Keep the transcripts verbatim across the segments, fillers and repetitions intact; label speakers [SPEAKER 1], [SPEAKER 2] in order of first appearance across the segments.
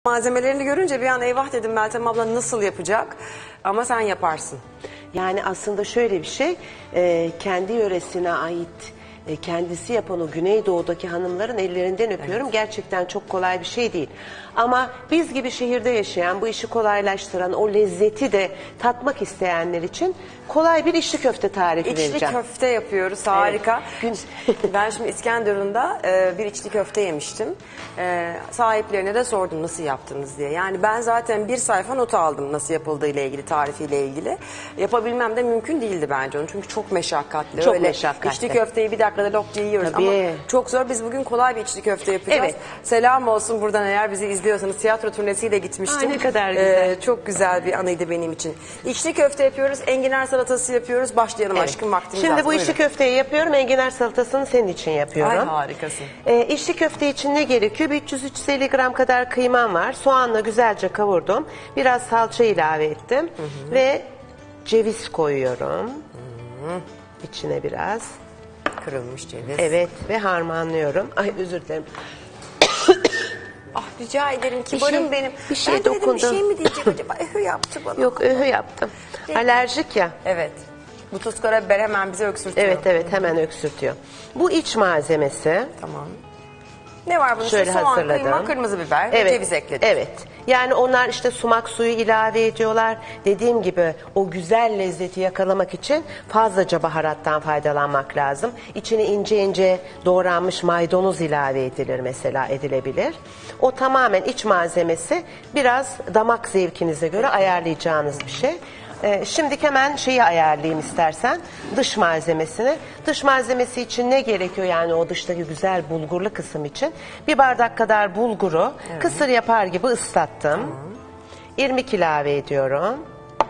[SPEAKER 1] Malzemelerini görünce bir an eyvah dedim, Meltem abla nasıl yapacak? Ama sen yaparsın.
[SPEAKER 2] Yani aslında şöyle bir şey, e, kendi yöresine ait, e, kendisi yapan o Güneydoğu'daki hanımların ellerinden öpüyorum. Evet. Gerçekten çok kolay bir şey değil. Ama biz gibi şehirde yaşayan, bu işi kolaylaştıran, o lezzeti de tatmak isteyenler için kolay bir içli köfte tarifi
[SPEAKER 1] İçli
[SPEAKER 2] vereceğim.
[SPEAKER 1] İçli köfte yapıyoruz, harika.
[SPEAKER 2] Evet.
[SPEAKER 1] Ben şimdi İskenderun'da e, bir içli köfte yemiştim. E, sahiplerine de sordum nasıl yaptınız diye. Yani ben zaten bir sayfa not aldım nasıl yapıldığı ile ilgili, tarifiyle ilgili. Yapabilmem de mümkün değildi bence onu. Çünkü çok meşakkatli.
[SPEAKER 2] Çok
[SPEAKER 1] Öyle
[SPEAKER 2] meşakkatli.
[SPEAKER 1] İçli köfteyi bir dakikada lok diye yiyoruz.
[SPEAKER 2] Tabii.
[SPEAKER 1] Ama çok zor. Biz bugün kolay bir içli köfte yapacağız.
[SPEAKER 2] Evet.
[SPEAKER 1] Selam olsun buradan eğer bizi izliyorsanız. Tiyatro turnesiyle gitmiştim.
[SPEAKER 2] Aa, ne kadar güzel.
[SPEAKER 1] E, çok güzel bir anıydı benim için. İçli köfte yapıyoruz. Enginar salatası yapıyoruz. Başlayalım evet. Aşkım, vaktimiz
[SPEAKER 2] Şimdi
[SPEAKER 1] az.
[SPEAKER 2] bu
[SPEAKER 1] Buyurun.
[SPEAKER 2] içli köfteyi yapıyorum. Enginar salatasını senin için yapıyorum.
[SPEAKER 1] Ay harikasın.
[SPEAKER 2] Ee, içli köfte için ne gerekiyor? üç yüz üç yüz elli gram kadar kıymam var. Soğanla güzelce kavurdum. Biraz salça ilave ettim. Hı hı. Ve ceviz koyuyorum. Hı hı. İçine biraz.
[SPEAKER 1] Kırılmış ceviz.
[SPEAKER 2] Evet ve harmanlıyorum. Ay özür dilerim.
[SPEAKER 1] Ah rica ederim kibarım
[SPEAKER 2] şey,
[SPEAKER 1] benim.
[SPEAKER 2] Bir şey
[SPEAKER 1] ben
[SPEAKER 2] dokundum.
[SPEAKER 1] Bir şey mi diyecek acaba? Öhü yaptı bana.
[SPEAKER 2] Yok öhü yaptım.
[SPEAKER 1] Peki.
[SPEAKER 2] Alerjik ya.
[SPEAKER 1] Evet. Bu tuz karabiber hemen bizi öksürtüyor.
[SPEAKER 2] Evet evet hemen öksürtüyor. Bu iç malzemesi.
[SPEAKER 1] Tamam. Ne var bunun?
[SPEAKER 2] Şöyle
[SPEAKER 1] Soğan,
[SPEAKER 2] hazırladım.
[SPEAKER 1] kıyma, kırmızı biber
[SPEAKER 2] evet,
[SPEAKER 1] ve ceviz ekledik.
[SPEAKER 2] Evet. Yani onlar işte sumak suyu ilave ediyorlar. Dediğim gibi o güzel lezzeti yakalamak için fazlaca baharattan faydalanmak lazım. İçine ince ince doğranmış maydanoz ilave edilir mesela, edilebilir. O tamamen iç malzemesi, biraz damak zevkinize göre ayarlayacağınız bir şey. Ee, şimdi hemen şeyi ayarlayayım istersen, dış malzemesini. Dış malzemesi için ne gerekiyor, yani o dıştaki güzel bulgurlu kısım için? Bir bardak kadar bulguru evet. kısır yapar gibi ıslattım. Tamam. irmik ilave ediyorum.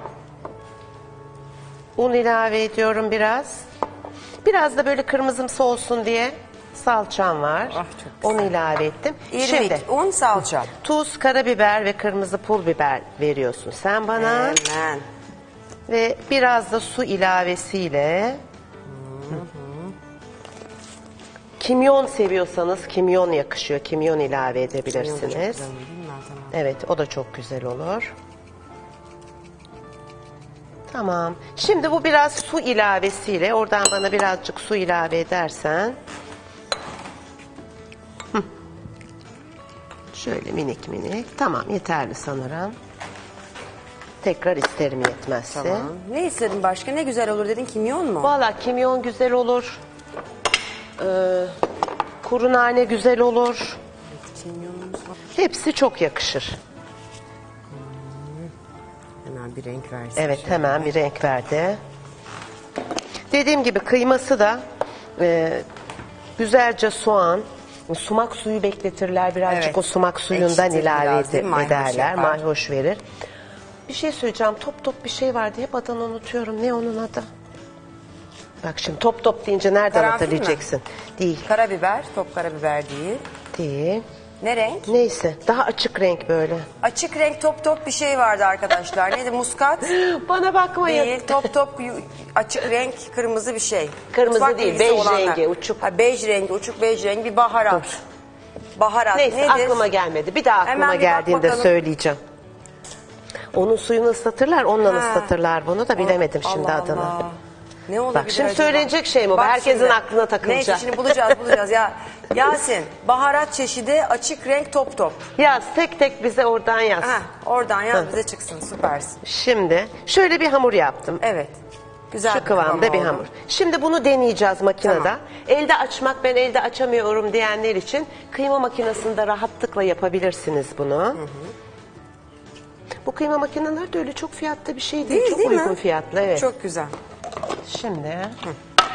[SPEAKER 2] Un ilave ediyorum biraz. Biraz da böyle kırmızımsı olsun diye salçam var. Ah, onu ilave ettim.
[SPEAKER 1] İrmik,
[SPEAKER 2] şimdi
[SPEAKER 1] un, salça.
[SPEAKER 2] Tuz, karabiber ve kırmızı pul biber veriyorsun sen bana.
[SPEAKER 1] Hemen.
[SPEAKER 2] Ve biraz da su ilavesiyle hı hı. kimyon seviyorsanız kimyon yakışıyor. Kimyon ilave edebilirsiniz. Kimyon çok güzel, evet, o da çok güzel olur. Tamam. Şimdi bu biraz su ilavesiyle, oradan bana birazcık su ilave edersen. Hı. Şöyle minik minik. Tamam, yeterli sanırım. Tekrar isterim yetmezse.
[SPEAKER 1] Tamam. Ne istedin başka? Ne güzel olur dedin? Kimyon mu?
[SPEAKER 2] Valla kimyon güzel olur. Ee, kuru nane güzel olur. Hepsi çok yakışır.
[SPEAKER 1] Hmm. Hemen bir renk versin.
[SPEAKER 2] Evet şöyle. Hemen bir renk verdi. Dediğim gibi kıyması da e, güzelce soğan, sumak suyu bekletirler. Birazcık evet. o sumak suyundan Ekşitir ilave ed ederler. Mayhoş verir. Bir şey söyleyeceğim. Top top bir şey vardı. Hep adını unutuyorum. Ne onun adı? Bak şimdi top top deyince nereden Karanfil hatırlayacaksın? Mi? Değil.
[SPEAKER 1] Karabiber. Top karabiber değil.
[SPEAKER 2] Değil.
[SPEAKER 1] Ne renk?
[SPEAKER 2] Neyse. Daha açık renk böyle.
[SPEAKER 1] Açık renk top top bir şey vardı arkadaşlar. Neydi? Muskat.
[SPEAKER 2] Bana bakmayın.
[SPEAKER 1] Değil. Top top açık renk kırmızı bir şey.
[SPEAKER 2] Kırmızı
[SPEAKER 1] Muskat
[SPEAKER 2] değil. Bej rengi. Uçuk.
[SPEAKER 1] Ha, bej rengi. Uçuk bej rengi bir baharat. Dur. Baharat.
[SPEAKER 2] Neyse nedir? Aklıma gelmedi. Bir daha aklıma bir geldiğinde söyleyeceğim. Onun suyunu ıslatırlar, ondan ha. ıslatırlar bunu da bilemedim Allah şimdi adını. Allah.
[SPEAKER 1] Ne olabilir
[SPEAKER 2] Bak şimdi
[SPEAKER 1] acaba?
[SPEAKER 2] Söylenecek şey mi? Bak herkesin şimdi aklına takılacak.
[SPEAKER 1] Neyse şimdi bulacağız bulacağız ya. Yasin, baharat çeşidi açık renk top top.
[SPEAKER 2] Yaz tek tek bize oradan yaz.
[SPEAKER 1] Ha, oradan yaz ha. bize çıksın, süpersin.
[SPEAKER 2] Şimdi şöyle bir hamur yaptım.
[SPEAKER 1] Evet. Güzel
[SPEAKER 2] Şu kıvamda bir hamur. Şimdi bunu deneyeceğiz makinede. Tamam. Elde açmak, ben elde açamıyorum diyenler için kıyma makinesinde rahatlıkla yapabilirsiniz bunu. Hı hı. Bu kıyma makineleri de öyle çok fiyatlı bir şey değil. değil çok değil uygun mi? Fiyatlı. Evet.
[SPEAKER 1] Çok güzel.
[SPEAKER 2] Şimdi. Hı.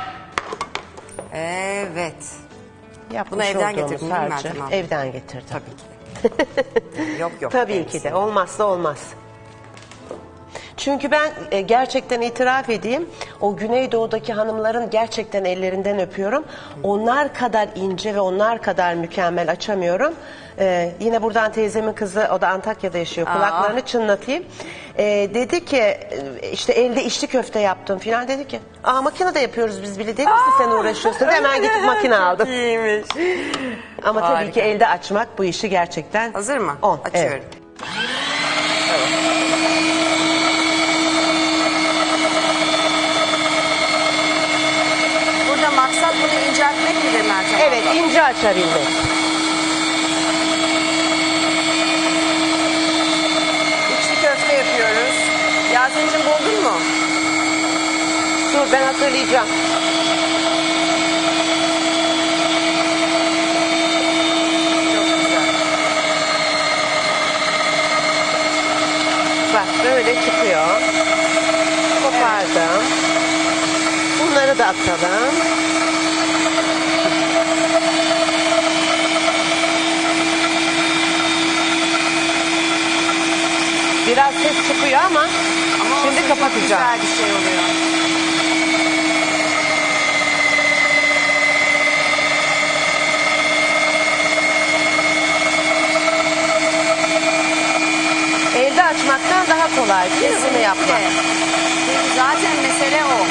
[SPEAKER 1] Evet.
[SPEAKER 2] Yapmış
[SPEAKER 1] Bunu evden getirdin değil mi?
[SPEAKER 2] Evden getirdim.
[SPEAKER 1] Tabii ki de. yok yok.
[SPEAKER 2] Tabii ki de. Olmazsa olmaz. Çünkü ben e, gerçekten itiraf edeyim, o Güneydoğu'daki hanımların gerçekten ellerinden öpüyorum. Onlar kadar ince ve onlar kadar mükemmel açamıyorum. E, yine buradan teyzemin kızı, o da Antakya'da yaşıyor,
[SPEAKER 1] Aa.
[SPEAKER 2] kulaklarını çınlatayım. E, dedi ki e, işte elde içli köfte yaptım filan, dedi ki aa makinede yapıyoruz biz bile, dedi misin sen uğraşıyorsun, hemen gidip makine aldım.
[SPEAKER 1] Çok iyiymiş.
[SPEAKER 2] Ama tabii
[SPEAKER 1] Harika.
[SPEAKER 2] ki elde açmak bu işi gerçekten
[SPEAKER 1] Hazır mı?
[SPEAKER 2] on.
[SPEAKER 1] Açıyorum.
[SPEAKER 2] Evet.
[SPEAKER 1] Burada maksat bunu inceltmek midir Meltem abla?
[SPEAKER 2] Evet, ince açabilmek.
[SPEAKER 1] İçli köfte yapıyoruz. Yasemin'cim buldun mu?
[SPEAKER 2] Dur ben hatırlayacağım.
[SPEAKER 1] Çok güzel.
[SPEAKER 2] Bak böyle çıkıyor. Kopardım. Bunları da atalım. Biraz ses çıkıyor ama,
[SPEAKER 1] Ama
[SPEAKER 2] şimdi
[SPEAKER 1] olsun, çok
[SPEAKER 2] kapatacağım.
[SPEAKER 1] güzel bir şey oluyor.
[SPEAKER 2] Elde açmaktan daha kolay değil mi bunu yapmak?
[SPEAKER 1] Çünkü zaten mesele o.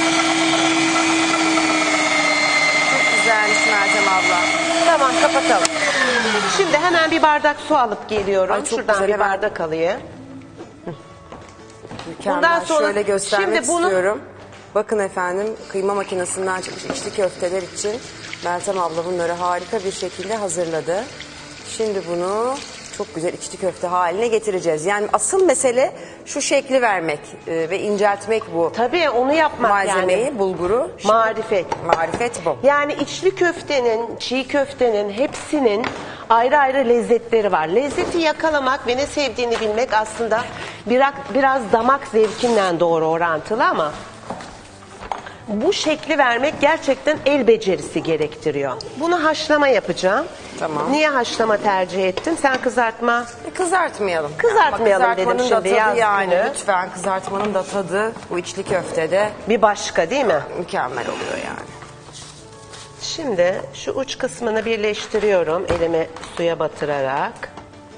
[SPEAKER 1] Çok güzelmiş Meltem abla.
[SPEAKER 2] Tamam, kapatalım. Şimdi hemen bir bardak su alıp geliyorum.
[SPEAKER 1] Ay, çok
[SPEAKER 2] Şuradan
[SPEAKER 1] güzel,
[SPEAKER 2] bir
[SPEAKER 1] hemen.
[SPEAKER 2] bardak alayım.
[SPEAKER 1] Mükemmel.
[SPEAKER 2] Bundan sonra-
[SPEAKER 1] Şöyle göstermek
[SPEAKER 2] Şimdi bunu-
[SPEAKER 1] istiyorum. Bakın efendim, kıyma makinesinden çıkmış içli köfteler için Meltem abla bunları harika bir şekilde hazırladı. Şimdi bunu çok güzel içli köfte haline getireceğiz. Yani asıl mesele şu şekli vermek e, ve inceltmek bu
[SPEAKER 2] Tabii onu yapmak
[SPEAKER 1] malzemeyi,
[SPEAKER 2] yani.
[SPEAKER 1] bulguru. Şimdi-
[SPEAKER 2] Marifet.
[SPEAKER 1] Marifet bu.
[SPEAKER 2] Yani içli köftenin, çiğ köftenin hepsinin ayrı ayrı lezzetleri var. Lezzeti yakalamak ve ne sevdiğini bilmek aslında biraz, biraz damak zevkinden doğru orantılı ama bu şekli vermek gerçekten el becerisi gerektiriyor. Bunu haşlama yapacağım.
[SPEAKER 1] Tamam.
[SPEAKER 2] Niye haşlama tercih ettin? Sen kızartma.
[SPEAKER 1] E, Kızartmayalım.
[SPEAKER 2] Kızartmayalım
[SPEAKER 1] Ama kızartmanın
[SPEAKER 2] dedim
[SPEAKER 1] da
[SPEAKER 2] şimdi,
[SPEAKER 1] tadı
[SPEAKER 2] yaz
[SPEAKER 1] yani
[SPEAKER 2] günü.
[SPEAKER 1] lütfen kızartmanın da tadı bu içli köftede
[SPEAKER 2] Bir başka değil mi?
[SPEAKER 1] mükemmel oluyor yani.
[SPEAKER 2] Şimdi şu uç kısmını birleştiriyorum elimi suya batırarak.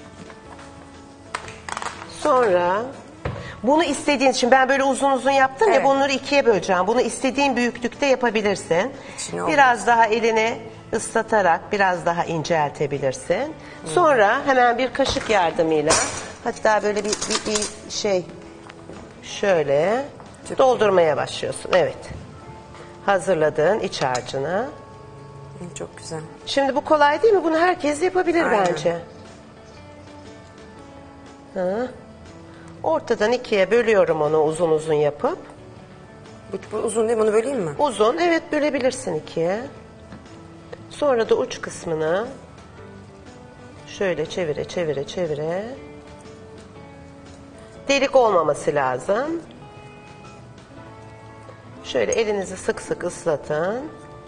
[SPEAKER 2] Sonra bunu istediğin için, ben böyle uzun uzun yaptım
[SPEAKER 1] Evet.
[SPEAKER 2] ya, bunları ikiye böleceğim. Bunu istediğin büyüklükte yapabilirsin.
[SPEAKER 1] İçine olmaz.
[SPEAKER 2] Biraz daha elini ıslatarak biraz daha inceltebilirsin. Sonra hemen bir kaşık yardımıyla, hatta böyle bir, bir, bir şey şöyle
[SPEAKER 1] Çok
[SPEAKER 2] doldurmaya başlıyorsun. Evet. Hazırladığın iç harcını.
[SPEAKER 1] Hı, Çok güzel.
[SPEAKER 2] Şimdi bu kolay değil mi? Bunu herkes yapabilir
[SPEAKER 1] Aynen.
[SPEAKER 2] bence. Hı. Ortadan ikiye bölüyorum onu uzun uzun yapıp.
[SPEAKER 1] Bu, bu uzun değil mi? Bunu böleyim mi?
[SPEAKER 2] Uzun, evet, bölebilirsin ikiye. Sonra da uç kısmını şöyle çevire çevire çevire. Delik olmaması lazım. Şöyle elinizi sık sık ıslatın.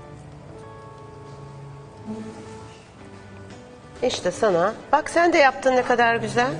[SPEAKER 2] İşte sana. Bak sen de yaptın, ne kadar güzel.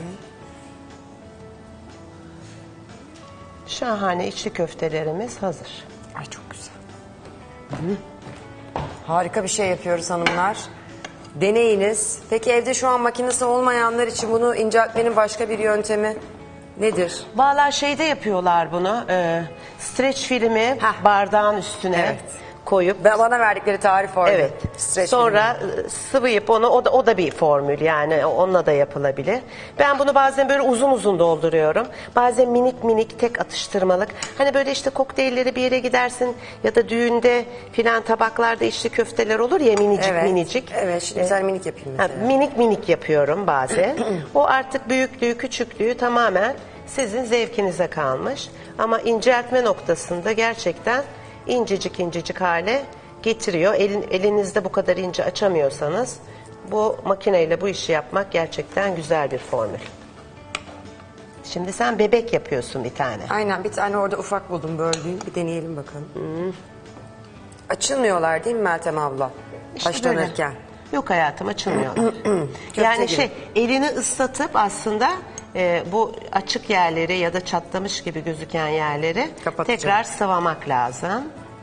[SPEAKER 2] Şahane içli köftelerimiz hazır.
[SPEAKER 1] Ay çok güzel. Harika bir şey yapıyoruz hanımlar. Deneyiniz. Peki evde şu an makinesi olmayanlar için bunu inceltmenin başka bir yöntemi nedir?
[SPEAKER 2] Vallahi şeyde yapıyorlar bunu. E, streç filmi
[SPEAKER 1] Heh.
[SPEAKER 2] bardağın üstüne
[SPEAKER 1] Evet.
[SPEAKER 2] koyup.
[SPEAKER 1] Ben bana verdikleri tarif oydu.
[SPEAKER 2] Evet.
[SPEAKER 1] Streç
[SPEAKER 2] Sonra e, sıvayıp onu, o da o da bir formül yani, onunla da yapılabilir. Ben bunu bazen böyle uzun uzun dolduruyorum. Bazen minik minik tek atıştırmalık. Hani böyle işte kokteylleri bir yere gidersin ya da düğünde filan tabaklarda içli köfteler olur ya, minicik
[SPEAKER 1] Evet.
[SPEAKER 2] minicik.
[SPEAKER 1] Evet, şimdi bir tane minik yapayım
[SPEAKER 2] Ha,
[SPEAKER 1] mesela.
[SPEAKER 2] minik minik yapıyorum bazen. O artık büyüklüğü, küçüklüğü tamamen sizin zevkinize kalmış. Ama inceltme noktasında gerçekten incecik incecik hale getiriyor. Elin, elinizde bu kadar ince açamıyorsanız bu makineyle bu işi yapmak gerçekten güzel bir formül. Şimdi sen bebek yapıyorsun bir tane.
[SPEAKER 1] Aynen, bir tane orada ufak buldum böldüğüm. Bir deneyelim bakalım. Açılmıyorlar değil mi Meltem abla?
[SPEAKER 2] İşte
[SPEAKER 1] Haşlanırken.
[SPEAKER 2] böyle. Yok hayatım, açılmıyorlar.
[SPEAKER 1] Köfte
[SPEAKER 2] yani
[SPEAKER 1] gibi.
[SPEAKER 2] şey, elini ıslatıp aslında e, bu açık yerleri ya da çatlamış gibi gözüken yerleri
[SPEAKER 1] Kapatacağım.
[SPEAKER 2] tekrar sıvamak lazım.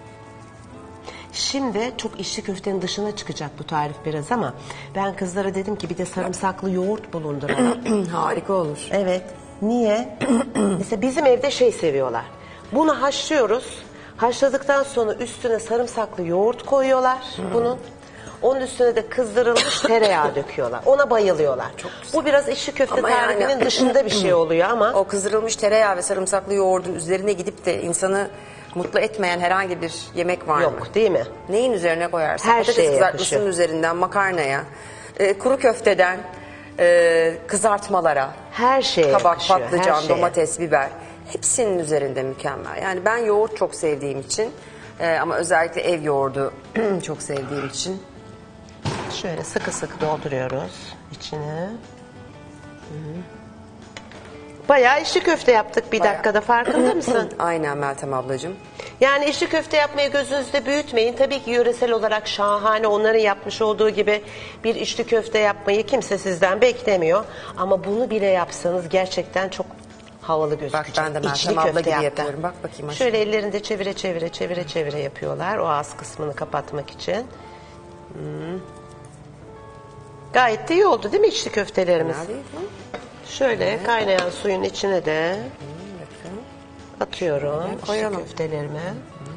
[SPEAKER 2] Şimdi çok içli köftenin dışına çıkacak bu tarif biraz ama ben kızlara dedim ki bir de sarımsaklı yoğurt bulunduralım.
[SPEAKER 1] Harika olur.
[SPEAKER 2] Evet. Niye? Mesela bizim evde şey seviyorlar. Bunu haşlıyoruz. Haşladıktan sonra üstüne sarımsaklı yoğurt koyuyorlar bunun. Onun üstüne de kızdırılmış tereyağı döküyorlar. Ona bayılıyorlar. Çok Bu biraz içli köfte
[SPEAKER 1] Ama yani-
[SPEAKER 2] tarifinin dışında bir şey oluyor ama
[SPEAKER 1] O kızdırılmış tereyağı ve sarımsaklı yoğurdun üzerine gidip de insanı mutlu etmeyen herhangi bir yemek var mı?
[SPEAKER 2] yok değil mi?
[SPEAKER 1] Neyin üzerine koyarsın?
[SPEAKER 2] Her
[SPEAKER 1] Patates
[SPEAKER 2] şeye
[SPEAKER 1] kızartmasının
[SPEAKER 2] yakışıyor.
[SPEAKER 1] üzerinden makarnaya, e, kuru köfteden e, kızartmalara,
[SPEAKER 2] Her şeye
[SPEAKER 1] kabak,
[SPEAKER 2] yakışıyor, her
[SPEAKER 1] patlıcan,
[SPEAKER 2] şeye.
[SPEAKER 1] domates, biber hepsinin üzerinde mükemmel. Yani ben yoğurt çok sevdiğim için e, ama özellikle ev yoğurdu çok sevdiğim için.
[SPEAKER 2] Şöyle sıkı sıkı dolduruyoruz içine. Bayağı içli köfte yaptık bir
[SPEAKER 1] Bayağı.
[SPEAKER 2] dakikada, farkında mısın?
[SPEAKER 1] Aynen Meltem ablacığım.
[SPEAKER 2] Yani içli köfte yapmayı gözünüzde büyütmeyin. Tabii ki yöresel olarak şahane, onların yapmış olduğu gibi bir içli köfte yapmayı kimse sizden beklemiyor. Ama bunu bile yapsanız gerçekten çok havalı gözükecek.
[SPEAKER 1] ben de Meltem
[SPEAKER 2] İçli
[SPEAKER 1] abla
[SPEAKER 2] köfte
[SPEAKER 1] gibi
[SPEAKER 2] yaptı.
[SPEAKER 1] yapıyorum. Bak bakayım aşkım.
[SPEAKER 2] Şöyle ellerinde çevire çevire çevire çevire yapıyorlar o ağız kısmını kapatmak için. Hmm. Gayet de iyi oldu değil mi içli köftelerimiz?
[SPEAKER 1] Fena değil mi?
[SPEAKER 2] Şöyle kaynayan suyun içine de
[SPEAKER 1] Bakın.
[SPEAKER 2] atıyorum içli
[SPEAKER 1] koyalım.
[SPEAKER 2] köftelerimi.